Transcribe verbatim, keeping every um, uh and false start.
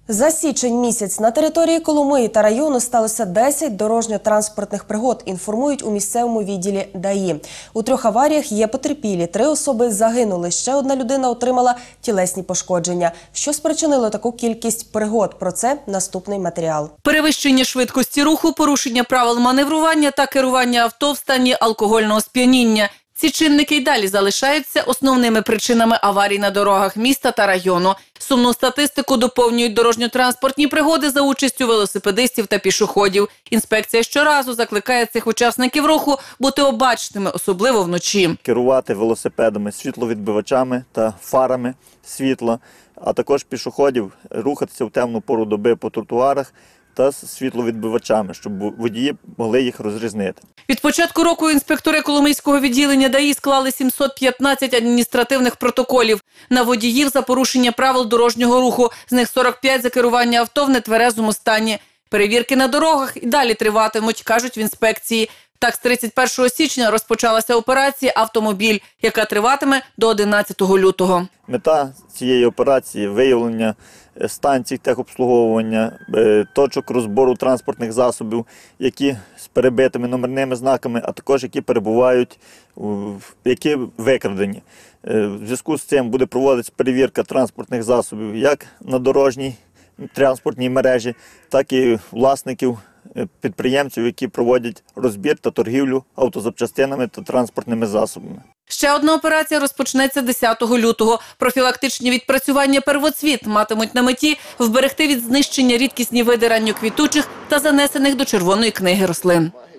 За січень місяць на території Коломиї та району сталося десять дорожньо-транспортних пригод, інформують у місцевому відділі ДАІ. У трьох аваріях є потерпілі, три особи загинули, ще одна людина отримала тілесні пошкодження. Що спричинило таку кількість пригод? Про це наступний матеріал. Перевищення швидкості руху, порушення правил маневрування та керування авто в стані алкогольного сп'яніння. Ці чинники й далі залишаються основними причинами аварій на дорогах міста та району. Сумну статистику доповнюють дорожньо-транспортні пригоди за участю велосипедистів та пішоходів. Інспекція щоразу закликає цих учасників руху бути обачними, особливо вночі. Керувати велосипедами, світловідбивачами та фарами світла, а також пішоходів рухатися в темну пору доби по тротуарах та світловідбивачами, щоб водії могли їх розрізнити. Від початку року інспектори Коломийського відділення ДАІ склали сімсот п'ятнадцять адміністративних протоколів на водіїв за порушення правил дорожнього руху, з них сорок п'ять за керування авто в нетверезому стані. Перевірки на дорогах і далі триватимуть, кажуть в інспекції. Так, з тридцять першого січня розпочалася операція «Автомобіль», яка триватиме до одинадцятого лютого. Мета цієї операції – виявлення станцій техобслуговування, точок розбору транспортних засобів, які з перебитими номерними знаками, а також які перебувають, які викрадені. В зв'язку з цим буде проводитися перевірка транспортних засобів як на дорожній транспортній мережі, так і власників, підприємців, які проводять розбір та торгівлю автозапчастинами та транспортними засобами. Ще одна операція розпочнеться десятого лютого. Профілактичні відпрацювання «Первоцвіт» матимуть на меті вберегти від знищення рідкісні види ранньоквітучих та занесених до Червоної книги рослин.